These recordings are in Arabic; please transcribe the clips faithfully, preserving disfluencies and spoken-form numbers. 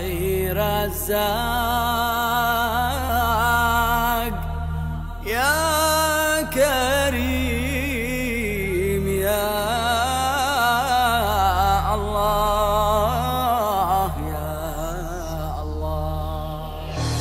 فتحي رزاق يا كريم يا الله يا الله.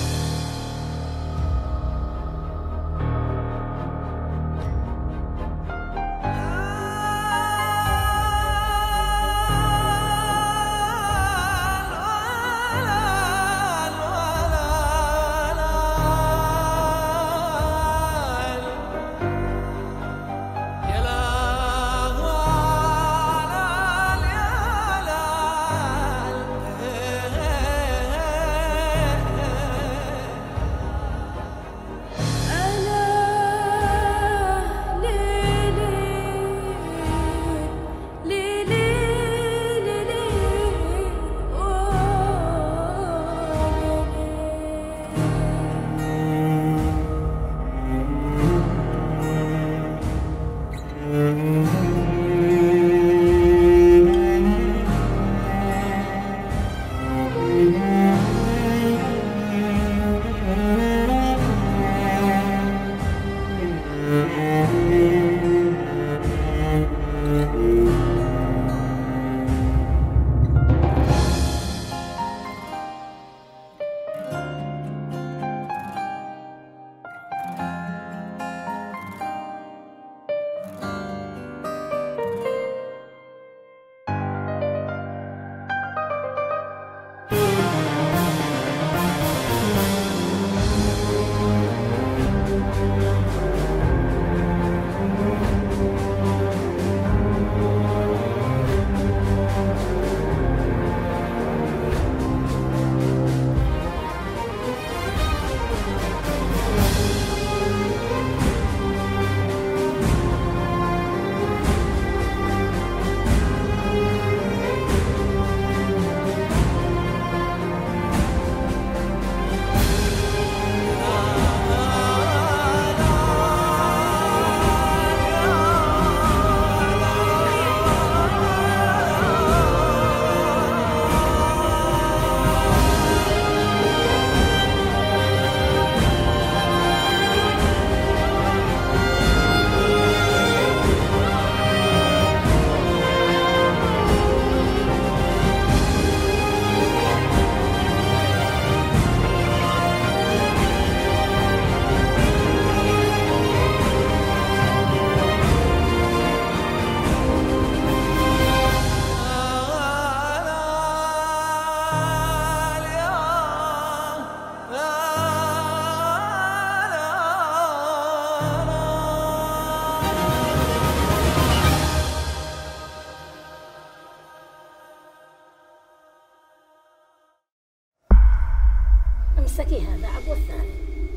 امسكي هذا عقب الثاني.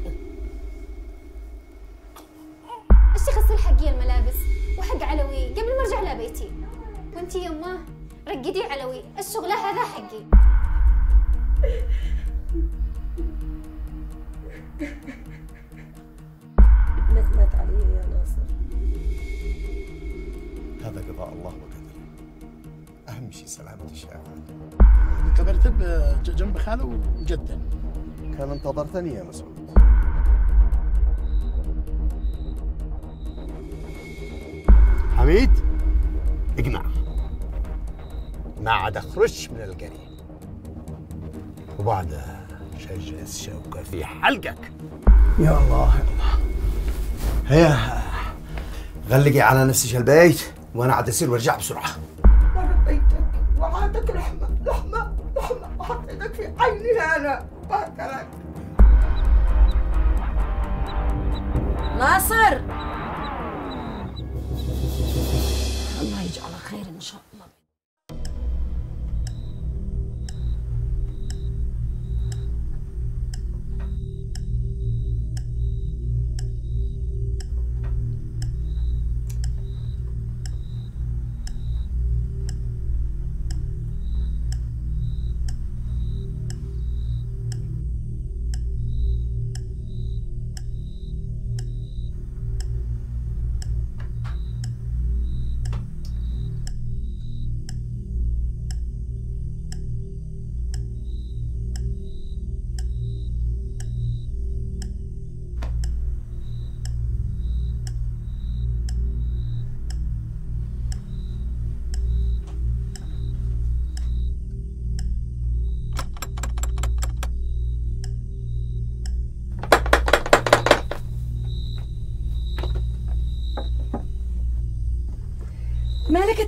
الشيخ غسل حقي الملابس وحق علوي قبل ما ارجع لبيتي. وانتي يمه رقدي علوي، الشغله هذا حقي. ابنك مات علي يا ناصر. هذا قضاء الله وقدره. اهم شيء سلامة الشافعي. كبرت جنب خاله وجده. كان انتظرتني يا مسعود. حميد اقنع، ما عاد اخرج من القرية، وبعدها شجلس شوكة في حلقك. يا الله يا الله. هيا غلقي على نفسك البيت وانا عاد اسير وارجع بسرعة. ربيتك وعادك لحمة لحمة لحمة وحطيتك في عيني أنا باكلك. ناصر الله يجعله خير إن شاء الله.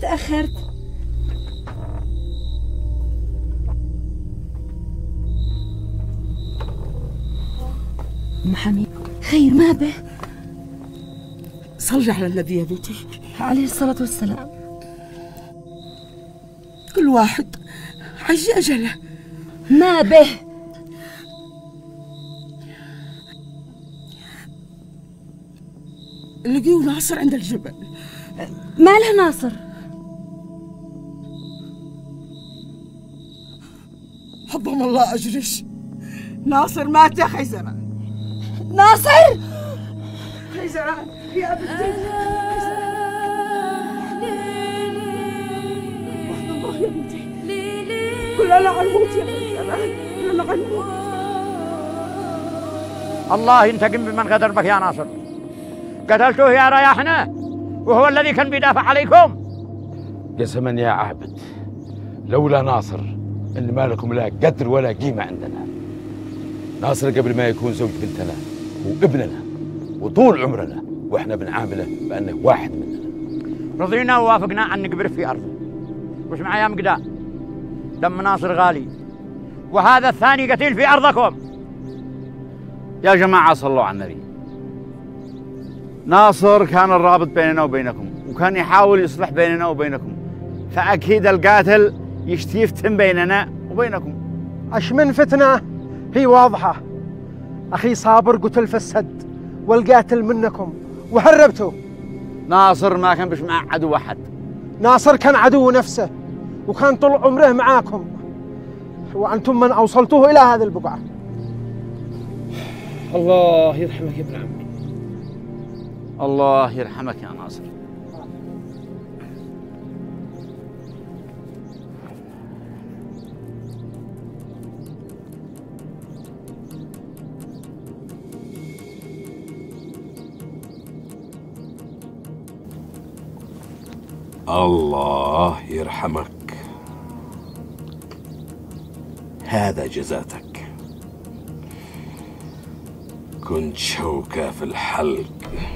تأخرت. أم حميد خير ما به؟ صلي على النبي يا بنتي عليه الصلاة والسلام. كل واحد عايز أجله. ما به؟ لقيوا ناصر عند الجبل. ما له ناصر؟ حضم الله أجرش، ناصر مات يا خيزران. ناصر؟ خيزران يا بنتي الله يا بنتي، كلنا عنموت يا خيزران، كلنا عنموت. الله ينتقم بمن غدر بك يا ناصر. قتلتوه يا رياحنا وهو الذي كان بيدافع عليكم. قسما يا عابد لولا ناصر ان ما لكم لا قدر ولا قيمه عندنا. ناصر قبل ما يكون زوج بنتنا وابننا وطول عمرنا واحنا بنعامله بانه واحد مننا. رضينا ووافقنا ان نقبره في ارضه. وش معي يا مقدام؟ دم ناصر غالي وهذا الثاني قتيل في ارضكم. يا جماعه صلوا على النبي. ناصر كان الرابط بيننا وبينكم وكان يحاول يصلح بيننا وبينكم، فأكيد القاتل يشتي يفتن بيننا وبينكم. أش من فتنة هي واضحة. أخي صابر قتل في السد والقاتل منكم وهربتوا. ناصر ما كان بش مع عدو أحد. ناصر كان عدو نفسه وكان طول عمره معاكم وأنتم من أوصلتوه إلى هذه البقعة. الله يرحمك يا ابن عمي. الله يرحمك يا ناصر. الله يرحمك، هذا جزاتك. كنت شوكة في الحلق.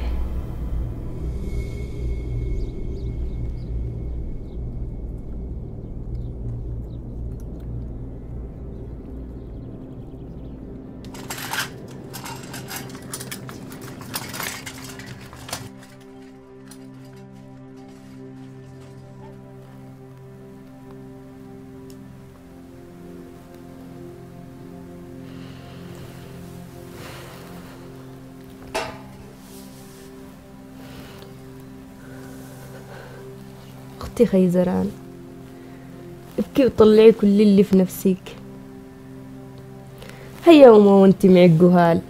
أختي خيزران، ابكي وطلعي كل اللي في نفسك. هيا وما وانت معك جهال.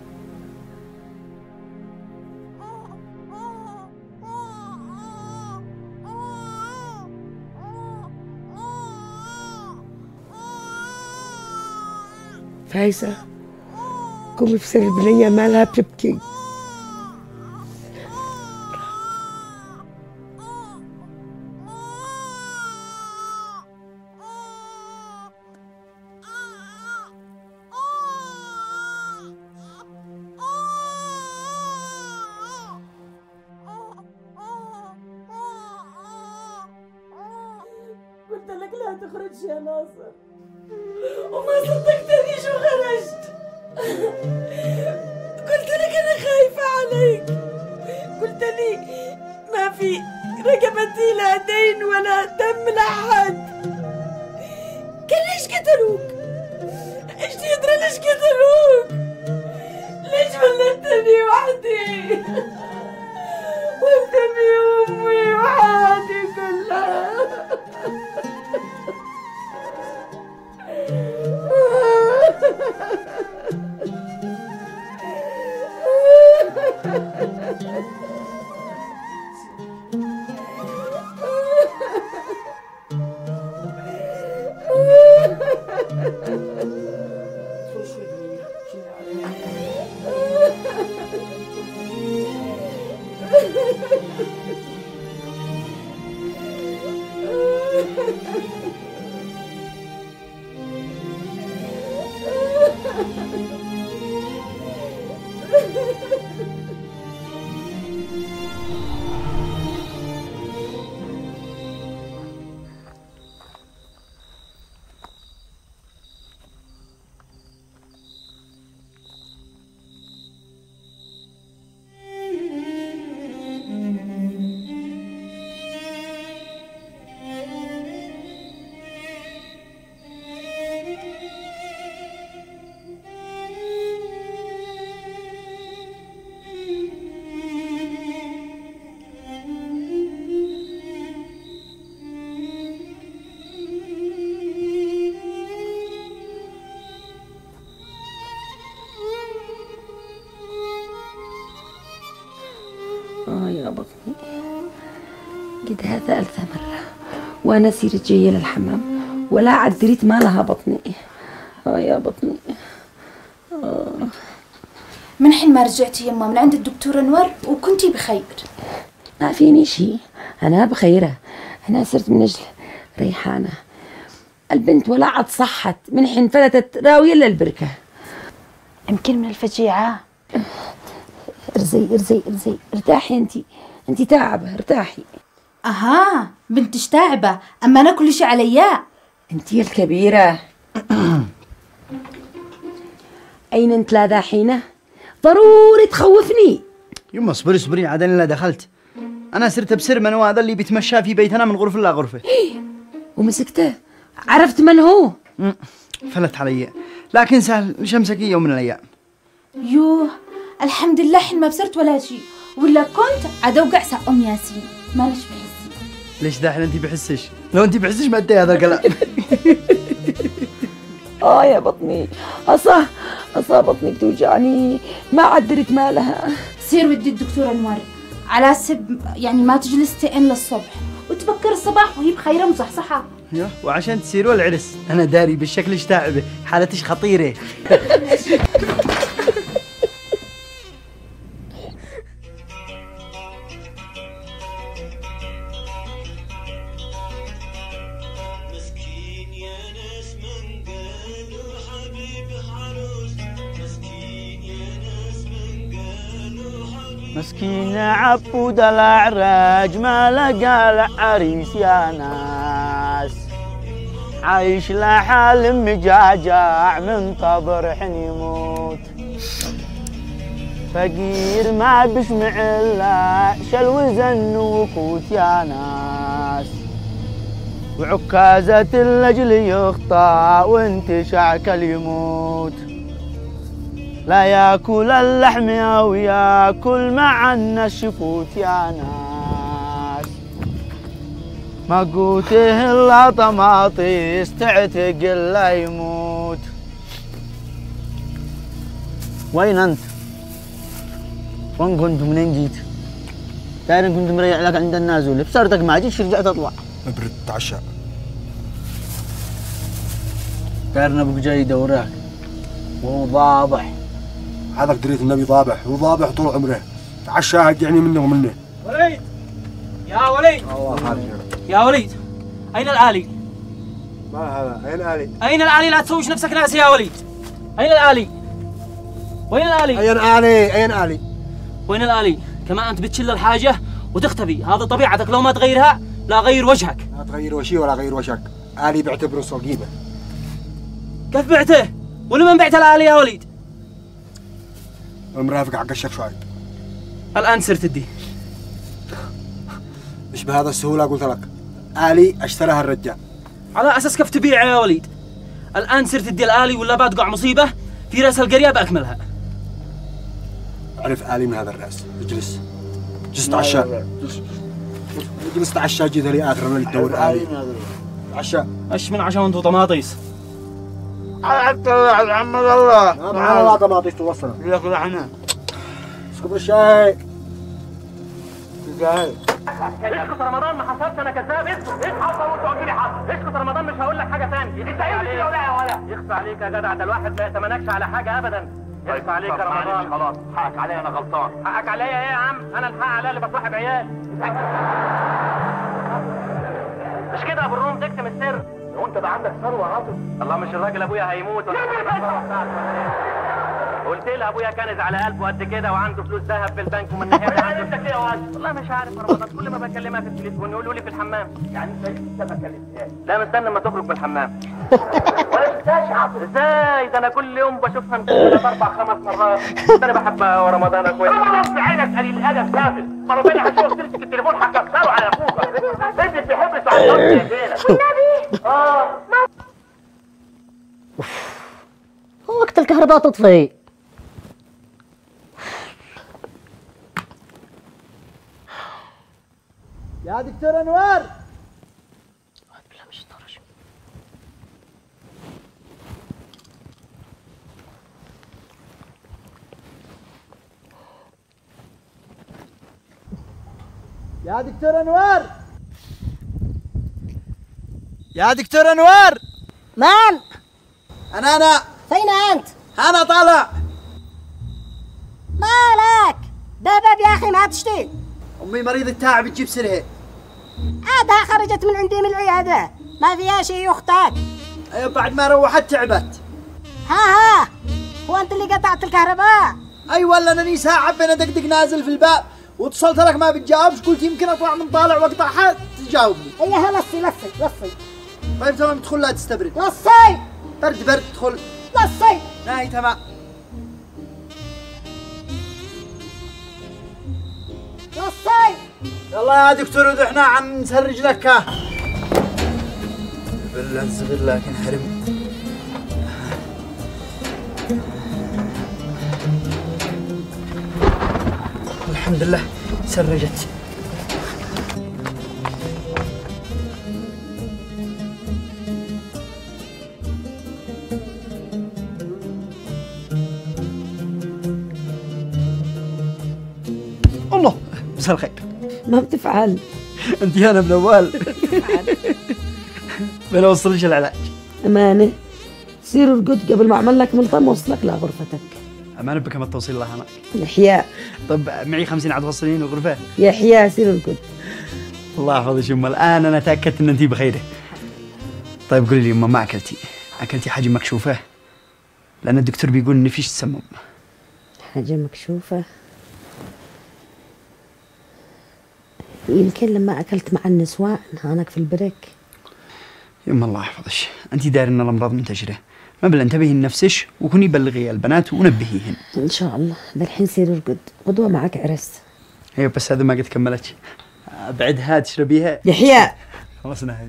فايزة قومي بسر البنية مالها بتبكي. قلت لك لا تخرج يا ناصر وما صدقتنيش وخرجت. قلت لك انا خايفة عليك، قلت لي ما في رقبتي لا دين ولا دم لحد. كان ليش قتلوك؟ ايش تدري ليش قتلوك؟ ليش ولدتني وحدي وانت بأمي وحياتي كلها؟ بطني، قدها ثالثة مرة وأنا سيرت جاية للحمام ولا عاد دريت ما لها بطني. آه يا بطني. آه. من حين ما رجعتي يما من عند الدكتور أنور وكنتي بخير؟ ما فيني شي، أنا بخيرة. أنا صرت من أجل ريحانة البنت ولا عاد صحت من حين فلتت راوية للبركة. يمكن من الفجيعة. ارزي ارزي ارزي ارتاحي، انتي انتي تعبة ارتاحي. أها بنتش تعبة، أما أنا كل شي عليا. انتي الكبيرة. أين انت لا داحينة؟ ضروري تخوفني. يما اصبري اصبري عاد انا لا دخلت. انا صرت بسر من هو هذا اللي بيتمشى في بيتنا من غرفة لا غرفة. ومسكته؟ عرفت من هو؟ فلت علي، لكن سهل شمسك يوم من الايام. يوه الحمد لله حين ما بصرت ولا شي، ولا كنت عاد اوقع ساق ام ياسين ما نش بحسي. ليش داحين انت بحسش؟ لو انت بحسش ما ادي هذا الكلام. اه يا بطني، اصا اصا بطني بتوجعني ما عاد دريت مالها. سير ودي الدكتور انور على سب يعني ما تجلس تئن للصبح وتبكر الصباح وهي بخيره مصحصحه. يا وعشان تسيروا العرس انا داري بالشكل تعبه حالتش خطيره. مسكين عبود الأعراج ما لقى العريس يا ناس، عايش لحال مجاجع من قبر حين يموت، فقير ما بسمع إلا شل وزن وقوت يا ناس، وعكازة الأجل يخطى وانت شعكل يموت، لا ياكل اللحم او ياكل معنا الشفوت يا ناس، ما قوته الا طماطيس تعتق الا يموت. وين انت؟ وين كنت منين جيت؟ داير كنت مريح لك عند النازل بصرتك ما جيتش رجعت اطلع. ابرد تعشى. داير ابوك جاي يدورك وهو ضابح. هذاك دريت النبي ضابح وضابح طول عمره. تعشى هدعني منه ومنه. وليد يا وليد الله خارج يا وليد أين الآلي؟ ما هذا؟ أين الآلي؟ أين الآلي؟ لا تسويش نفسك ناسي يا وليد. أين الآلي؟ وين الآلي؟ أين آلي؟ أين آلي؟ وين الآلي؟ كمان أنت بتشل الحاجة وتختفي، هذا طبيعتك، لو ما تغيرها لا غير وجهك. لا تغير وشي ولا غير وجهك، آلي بعتبره صقيبة. كيف بعته؟ ولمن بعت الآلي يا وليد؟ المرافق حق الشيخ شعيب. الآن صرت تدي. مش بهذا السهولة قلت لك، آلي اشتراها الرجال. على أساس كيف تبيعها يا وليد؟ الآن صرت تدي الآلي ولا بتقع مصيبة في رأس القرية بأكملها. عرف آلي من هذا الرأس، اجلس. اجلس تعشى. اجلس تعشى جيت لي آخر اللي تدور آلي. تعشى. ايش من عشان انتو طماطيس؟ حتى يا محمد الله. ما معنا لا طماطيس توصل. لك لحنا. اسكب الشاي. الشاي. اسكت رمضان، ما حصلش، انا كذاب. اسكت اصحى وانت قلت لي حصل. اسكت رمضان، مش هقول لك حاجه ثانيه. انت ايه يا ولا يخفى عليك يا جدع، ده الواحد ما يتمنكش على حاجه ابدا. يخفى عليك يا رمضان. خلاص حقك عليا انا غلطان. حقك عليا ايه يا عم؟ انا الحق عليا اللي بصاحب عيال. مش كده يا ابو الروم تكتم السر؟ لو انت بقى عندك ثروه عاطف. الله، مش الراجل ابويا هيموت ولا قلت لي ابويا كان على قلبه قد كده وعنده فلوس ذهب في البنك ومن ناحيه عنده كده يا ولد. والله مش عارف يا رمضان، كل ما بكلمها في التليفون يقولوا لي في الحمام. يعني انت لسه ما كلمتهاش؟ لا مستني اما تخرج من الحمام. ولا شفتهاش يا عاطف؟ ازاي؟ ده انا كل يوم بشوفها ثلاث اربع خمس مرات. انا بحبها يا رمضان اخويا. رمضان في عينك قليل الادب سافل. مرتين هشوف تمسك التليفون هكسره على اخوك. انت بتحب تعطيني يا زينب. والنبي اه وقت الكهرباء تطفي. يا دكتور انوار. يا دكتور انوار، يا دكتور انوار. من؟ انا انا فين انت؟ انا طالع. مالك؟ دبب يا اخي ما تشتي. امي مريضة تعب تجيب سرها. عادها خرجت من عندي من العيادة، ما فيها شيء يا اختك. ايوه بعد ما روحت تعبت. ها ها، هو انت اللي قطعت الكهرباء؟ اي والله انني ساعة بين دقدق نازل في الباب واتصلت لك ما بتجاوبش، قلت يمكن اطلع من طالع واقطعها تجاوبني. ايها لصي لصي لصي. طيب تمام ادخل لا تستبرد. لصي. برد برد ادخل. لصي. ناهي تمام. لصي. يلا يا دكتور ودحنا عم نسرج لك. بالله الصغير لكن حرم. الحمد لله سرجت. الله مساء الخير. ما بتفعل. انت انا من اول. بلا اوصلش العلاج. امانه سير ارقد قبل ما اعمل لك ملطم وصلك لغرفتك. امانه بكم التوصيل الله هناك. يحيى. طب معي خمسين عاد توصلين الغرفه. يحيى سير ارقد. الله يحفظك يما، الان انا تاكدت ان انت بخير. طيب قولي لي يما، ما اكلتي اكلتي حاجه مكشوفه؟ لان الدكتور بيقول ان فيش تسمم. حاجه مكشوفه؟ يمكن لما اكلت مع النسوان هانك في البريك. يما الله يحفظك، انت داير ان الامراض منتشره، ما بل انتبهي لنفسك وكوني بلغي البنات ونبهيهن. ان شاء الله. بالحين سير ارقد، غدوه معك عرس. ايوه بس هذا ما قد كملتش. بعدها تشربيها. يحيى خلاص نهي.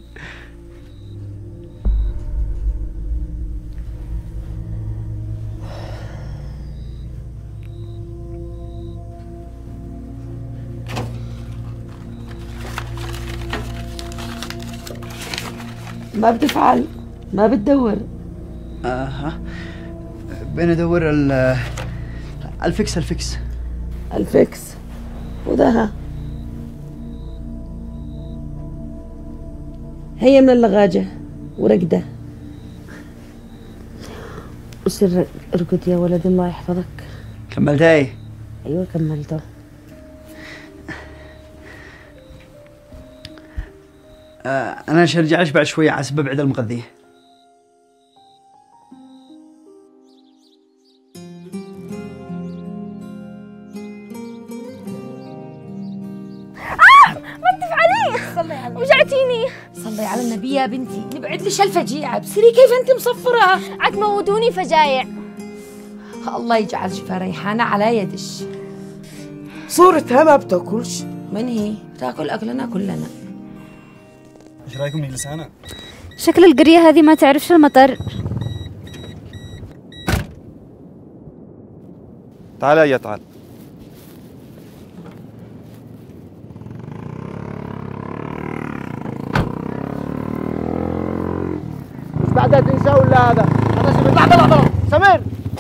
ما بتفعل، ما بتدور. اها بين ادور ال الفكس الفكس الفكس وده هي من اللغاجة ورقدة. وسر ارقد يا ولد الله يحفظك. كملتها ايه؟ ايوه كملته. آه انا ارجع لك بعد شويه على سبب عدة المغذيه. وجعتيني. صلي على النبي يا بنتي، نبعد ليش الفجيعة، بصيري كيف انت مصفرة. عاد موتوني فجايع. الله يجعل شفا ريحانة على يدش. صورتها ما بتاكلش. من هي؟ بتاكل اكلنا كلنا. ايش رايكم نجلس هنا؟ شكل القرية هذه ما تعرفش المطر. تعال يا تعال. بعدها تنسى ولا هذا؟ هذا سمير. لحظة لحظة سمير.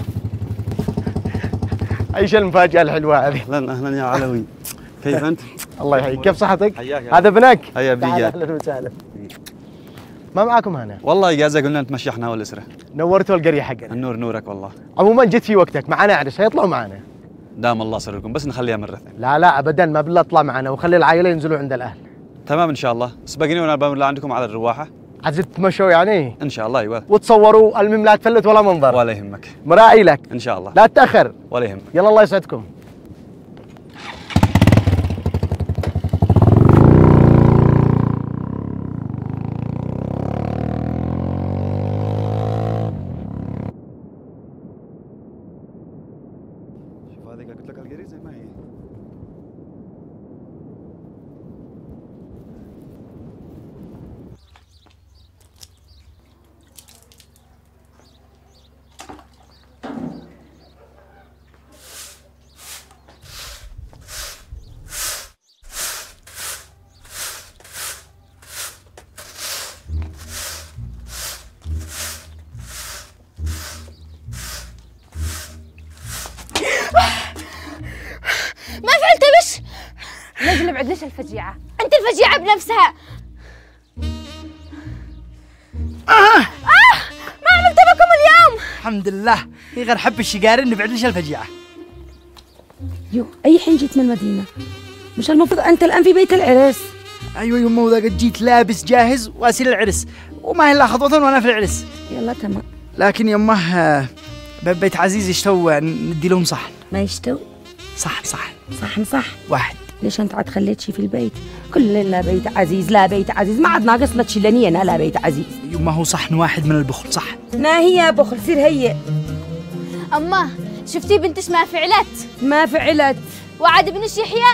ايش المفاجأة الحلوة هذه؟ اهلا اهلا يا علوي، كيف انت؟ الله يحييك، كيف صحتك؟ حياك. هذا ابنك؟ هيا بيا. اهلا وسهلا. ما معاكم هنا؟ والله اجازة قلنا نتمشى احنا والاسرة. نورتوا القرية حقنا. النور نورك والله. عموما جيت في وقتك، معنا عرس هيطلعوا معنا. دام الله سركم، بس نخليها مرة ثانية. لا لا ابدا، ما بالله اطلع معنا وخلي العائلة ينزلوا عند الاهل. تمام ان شاء الله، سبقني وانا بمر عندكم على الرواحة. عايز تتمشوا يعني؟ ان شاء الله ايوه. وتصوروا، المهم لا تفلت ولا منظر. ولا يهمك. مراعي لك. ان شاء الله. لا تتأخر. ولا يهمك. يلا الله يسعدكم. شوف هذيك قلت لك القرية زي ما هي. نبعد ليش الفجيعة؟ أنت الفجيعة بنفسها. آه آه ما عملت بكم اليوم. الحمد لله هي غير حب الشقارين نبعد ليش الفجيعة. يو أي حين جيت من المدينة؟ مش المفروض أنت الآن في بيت العرس؟ أيوة يمه وذا قد جيت لابس جاهز وأسير العرس وما هي إلا خطوة وأنا في العرس. يلا تمام. لكن يمه باب بيت عزيز يشتو ندي لهم صحن. ما يشتو؟ صحن صحن صحن صحن واحد. ليش أنت عاد خليت شي في البيت؟ كل لا بيت عزيز لا بيت عزيز ما عاد ناقص لك شلانية أنا لا بيت عزيز. يما هو صحن واحد من البخل صح؟ نا هي بخل سير هي. أما شفتي بنتش ما فعلت؟ ما فعلت. وعد بنش يحيى.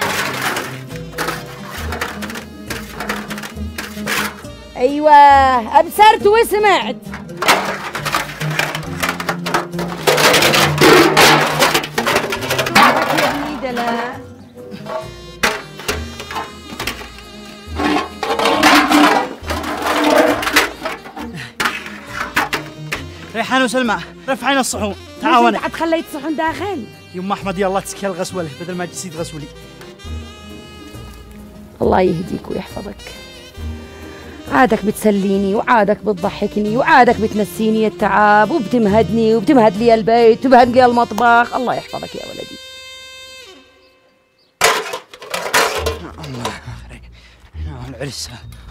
أيوة أبصرت وسمعت. لا ريحان وسلمى رفعين الصحون تعاوني. عاد خليت صحن داخل. يما احمد يلا تسكي الغسوله بدل ما جسيت غسولي. الله يهديك ويحفظك. عادك بتسليني وعادك بتضحكني وعادك بتنسيني التعب وبتمهدني وبتمهد لي البيت وبتمهد لي المطبخ. الله يحفظك يا ولدي. العرس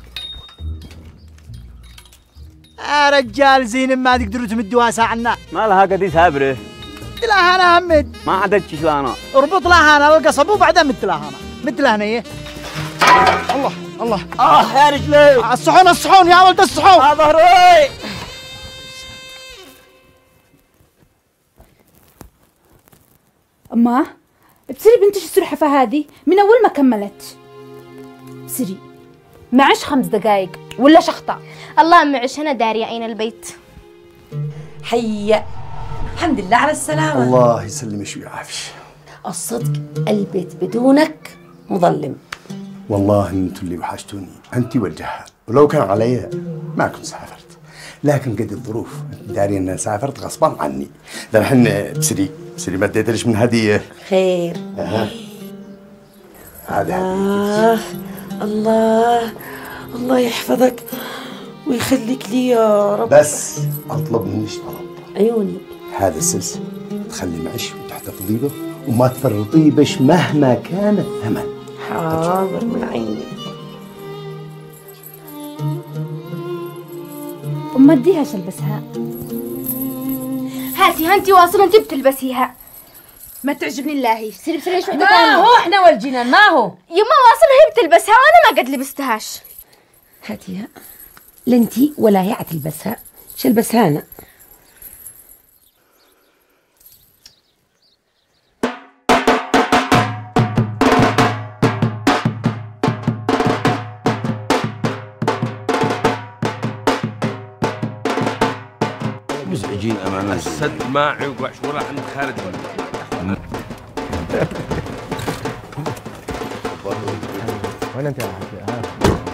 يا رجال زين ما تقدروا تمدوها ساعنا. ما لها قديس هابره. مد لها انا همد. ما عدتش انا. اربط لها انا القصب وبعدين مد لها انا. مد لها هي. الله الله. اه يا رجلي. الصحون الصحون يا ولد الصحون. اه ظهري. أما بتصيري بنتش السلحفة هذه من أول ما كملت. بصيري معش خمس دقايق ولا شخطة. الله معش أنا دارية أين البيت. حيا الحمد لله على السلامة. الله يسلمك ويعافيك. الصدق البيت بدونك مظلم. والله انتوا اللي وحشتوني انت والجهة، ولو كان علي ما كنت سافرت، لكن قد الظروف داري ان سافرت غصبا عني. الحين بسري بسري ما اديتليش من هديه. خير. اها هذا آه الله الله يحفظك ويخليك لي يا رب. بس اطلب منك طلب. عيوني. هذا السلس تخلي معش وتحتفظي به وما تفرطي بش مهما كان الثمن. حاضر من عيني. أما اديها شلبسها. هاتي هانتي واصل انت بتلبسيها. ما تعجبني الله هي. سيري بسرعة شو ما هو احنا والجنان ما هو. يما واصل هي بتلبسها وانا ما قد لبستهاش. هاتيها لنتي ولا هي عتلبسها شلبسها انا. مزعجين امانه. السد ما عوقعش ولا عند خالد منه. وين انت يا حبيبي؟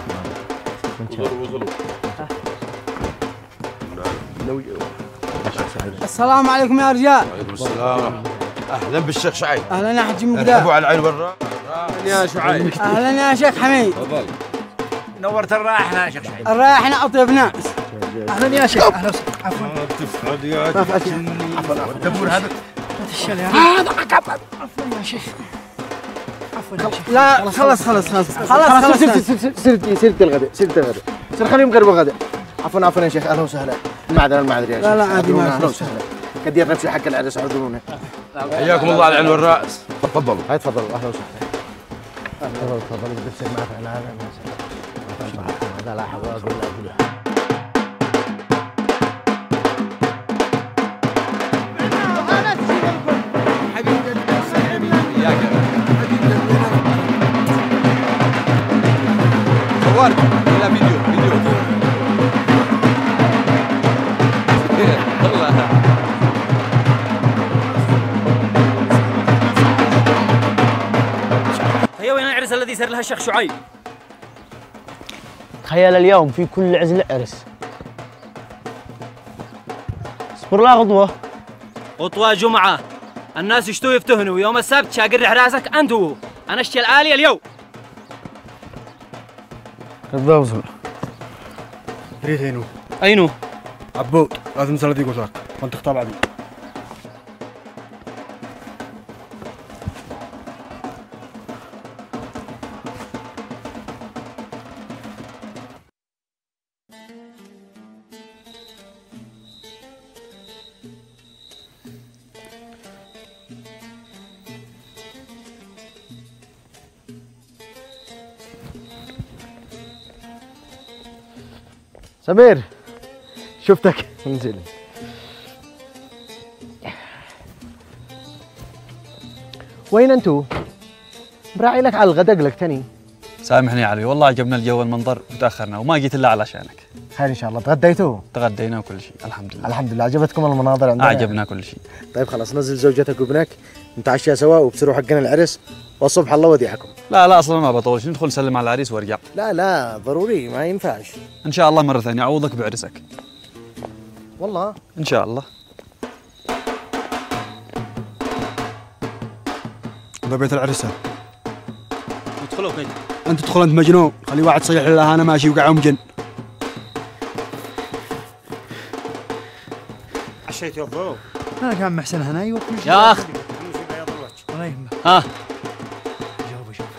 السلام عليكم يا رجال. وعليكم السلام. اهلا بالشيخ شعيب. اهلا يا حجي مقدام. مرحبا على العين والراس. يا شعيب. اهلا يا شيخ حميد. تفضل. نورت الرايحنا يا شيخ شعيب. الرايحنا اطيب ناس. اهلا يا شيخ. اهلا وسهلا. عفوا. تفقد يا عفوا. الدبور هذا. الشل يا هذا عفوا يا شيخ. عفوا يا شيخ. لا خلص خلص خلص خلاص خلاص. سيرتي سيرتي الغداء سيرتي الغداء. سير خليهم يقربوا الغداء. عفوا عفوا يا شيخ اهلا وسهلا. المعذره المعذره يا شيخ. لا لا عادي ما اهلا وسهلا. قد نمشي حق العرس عذرونا. حياكم الله على العين والراس. تفضلوا. هاي تفضلوا اهلا وسهلا. اهلا تفضلوا بتصير معك انا هذا لا حول ولا قوه الا بالله. صورت ولا فيديو فيديو والله. هيا وين العرس الذي صار لها الشيخ شعيب؟ تخيل اليوم في كل عزل عرس. اصبر لا غضوة. خطوة جمعة الناس يشتوا يفتهنوا، يوم السبت شاقر راسك انت وهو. انا اشتي الآلية اليوم. الضوزن ريت هينو اينو عبود لازم سلدي قصاك وانت تختار بعدين. سمير شفتك انزل. وين انتو؟ براعي لك على الغداء قلقتني. سامحني يا علي والله عجبنا الجو والمنظر وتاخرنا وما جيت الا علشانك. خير ان شاء الله. تغديتوا؟ تغدينا وكل شيء الحمد لله. الحمد لله. عجبتكم المناظر عندنا؟ عجبنا كل شيء. طيب خلاص نزل زوجتك وابنك نتعشى سوا وبصيروا حقنا العرس والصبح الله وديعكم. لا لا اصلا ما بطولش ندخل نسلم على العريس وارجع. لا لا ضروري ما ينفعش. ان شاء الله مره ثانيه اعوضك بعرسك. والله ان شاء الله. هذا بيت العرس. ادخلوا كده. انت تدخل انت مجنون. خلي واحد صيح لله انا ماشي وقع مجن. عشيت يا ضو. انا كان محسن هناي وكل شيء. يا اخ الله يهمك. ها جاوب شوف.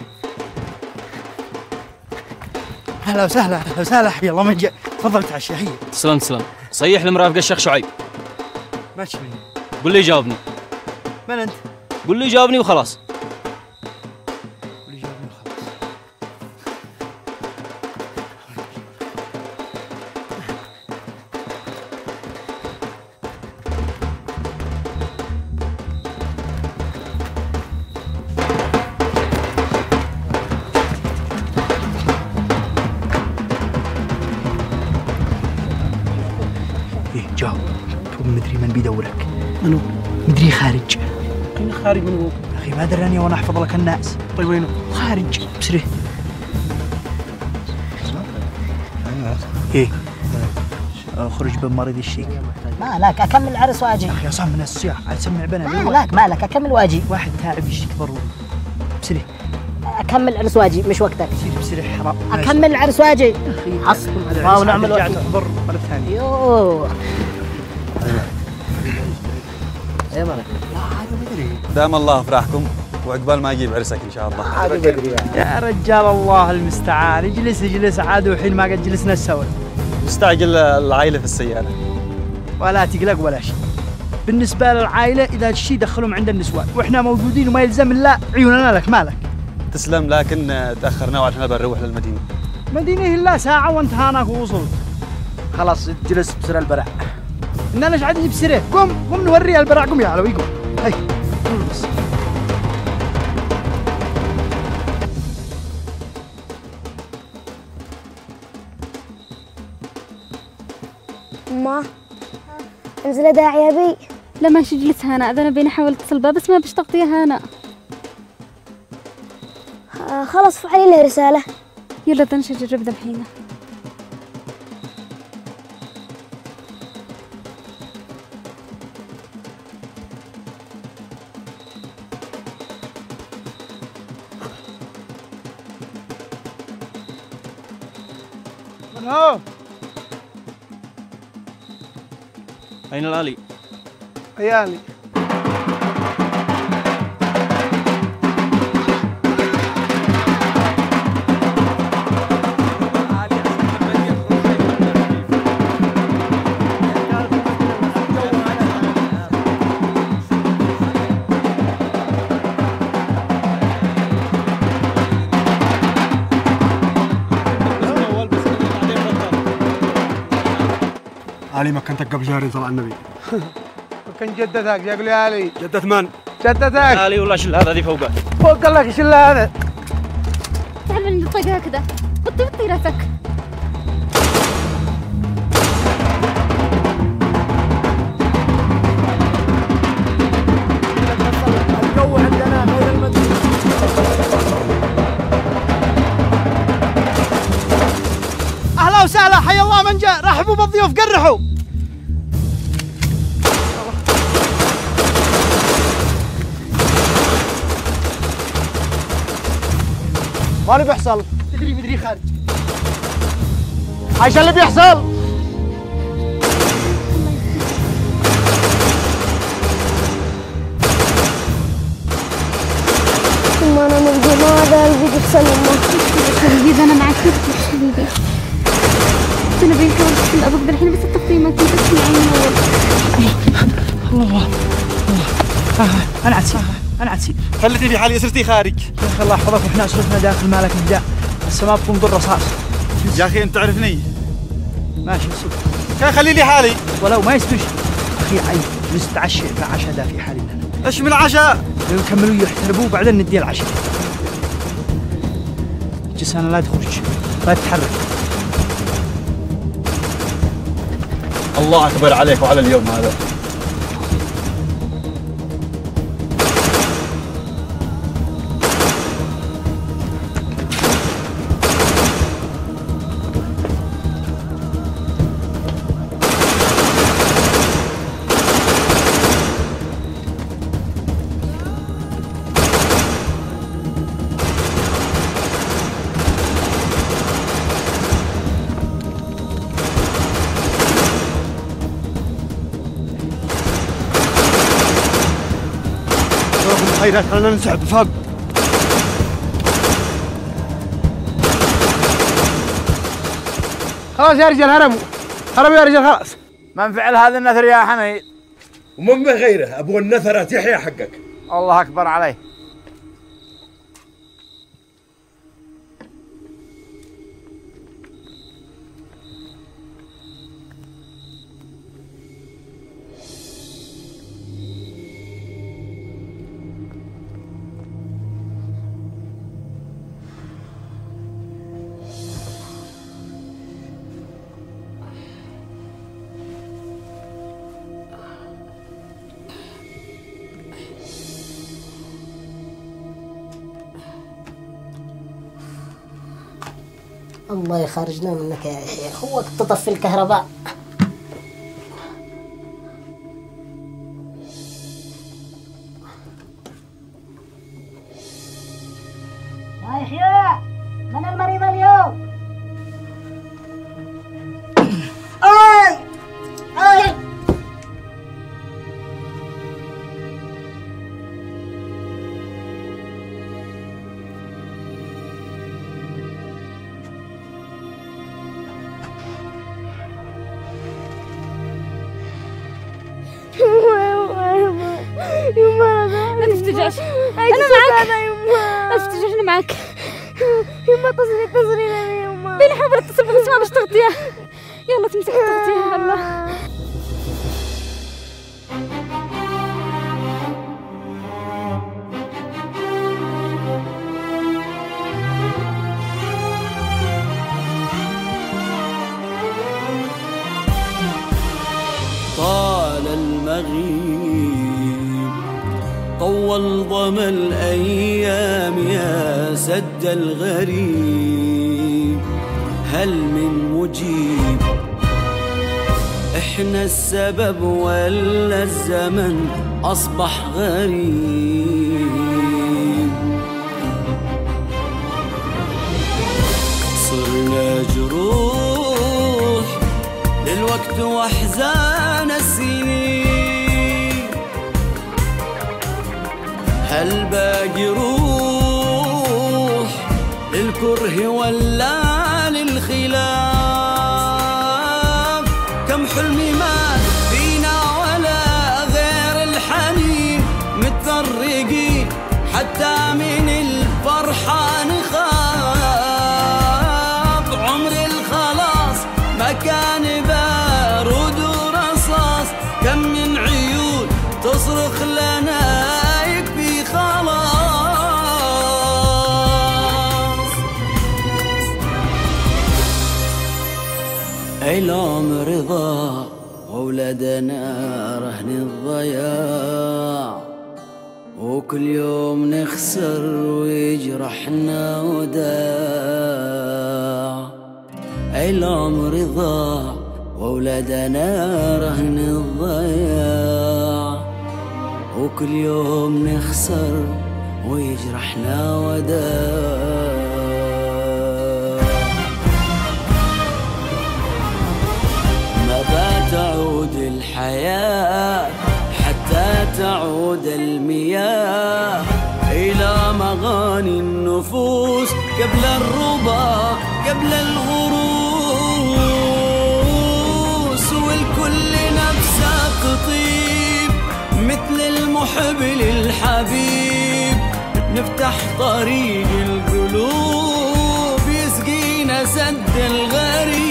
اهلا وسهلا اهلا وسهلا حبيبي الله من جاء. تفضل تعشى هي. تسلم تسلم. صيح لمرافق الشيخ شعيب. ماشي مني. قول لي جاوبني. من انت؟ قول لي جاوبني وخلاص. قول لي جاوبني وخلاص. ايه جاوب. تو مدري من بيدورك. منو؟ مدري خارج. اين خارج من هو؟ يا اخي ما دراني وانا احفظ لك الناس. طيب وينه؟ خارج بسره. ايه اخرج بمريض الشيك. مالك اكمل عرس واجي. يا اخي عصام من الصياح اسمع بنا. مالك مالك اكمل واجي. واحد تعب يشتكي ضروري. بسره. اكمل عرس واجي مش وقتك. بسره بسره حرام. اكمل العرس واجي. حصل الله ونعم الوكيل. تحضر مرة ثانية. يوه ايه مالك؟ دام الله افراحكم وعقبال ما اجيب عرسك ان شاء الله. يا رجال الله المستعان. اجلس اجلس عاد وحين ما قد جلسنا سوا. مستعجل العائله في السياره. ولا تقلق ولا شيء. بالنسبة للعائلة إذا الشيء دخلهم عند النسوان وإحنا موجودين وما يلزم إلا عيوننا لك. مالك؟ تسلم لكن تاخرنا وعشان بنروح للمدينه. مدينة إلا ساعة وأنت هاناك ووصلت. خلاص جلس بسر البرع. إننا ليش عاد بسره؟ قم قم نوري البرع. قم يا علوي قم. هي قم بس. أمه انزل داعي يا بي. لا ماشي جلس هنا. اذا بيني احاول اتصل بها بس ما بش تغطيها هنا. آه خلاص فعلي لي رسالة. يلا تنشي جرب ذا الحين. من هو؟ أين الآلي؟ عيالي. علي مكانتك قبل شهرين طلع النبي. مكان جدتك يقول يا علي. جدة من؟ جدتك. آلي والله شل هذا ذي فوقه. فوق لك شل هذا. تعال نطقها كذا. بطي بطي راسك. الجو عندنا غير المدينة. أهلا وسهلا حي الله من جاء. رحبوا بالضيوف قرحوا. مالي بيحصل. مدري مدري خارج. ايش اللي بيحصل؟ ما انا مرجو ما هذا الفيديو بسلم حبيبي انا معك كيف حبيبي انا بينك وبين ابوك بالحين بس التقييمات بس في عيني الله الله انا عدسي انا عدسي خلتني في حالي صرتي خارج يا اخي الله يحفظك واحنا صرفنا داخل مالك نبدا السماء بكم ضر رصاص يا اخي انت تعرفني ماشي صدق كان خلي لي حالي ولو ما يستوش اخي عيب نستعشى فعشاء ذا في حالنا ايش من العشاء؟ يكملوا يحتربوا وبعدين ندي العشاء جسنا لا تخرج لا تتحرك الله اكبر عليك وعلى اليوم هذا خيرات خلينا نسحب فوق خلاص يا رجال هرموا هرموا يا رجال خلاص من فعل هذا النثر يا حميد؟ ومن غيره ابو النثرات يحيى حقك الله اكبر عليه الله يخرجنا منك يا يحيى، هو كنت تطفي الكهرباء. يا يحيى من المريض اليوم؟ اي اي لا تفتجعش، انا معك. لا تفتجعش، انا معك. يما اتصلي اتصلي لي يما. بين حاول اتصل بك بس ما باش تغطيها. يلا تمسك تغطيها. يلا طال المغيب طول ظما الأيام يا سد الغريب، هل من مجيب؟ احنا السبب ولا الزمن أصبح غريب؟ صرنا جروح للوقت واحزان السنين، هل باقي روح للكره ولا للخلاف؟ كم حلمي مات فينا ولا غير الحنين، متفرقين حتى من الفرحة نخاف، عمري الخلاص ما كان بارود ورصاص، كم من عيون تصرخ لنا يكفي خلاص. إعلام رضا وولدنا رهن الضياع، وكل يوم نخسر ويجرحنا وداع. إعلام رضا وولدنا رهن الضياع، وكل يوم نخسر ويجرحنا وداع. الحياة حتى تعود المياه إلى مغاني النفوس قبل الربا قبل الغروس، والكل نفسه تطيب مثل المحب للحبيب، نفتح طريق القلوب يسقينا سد الغريب.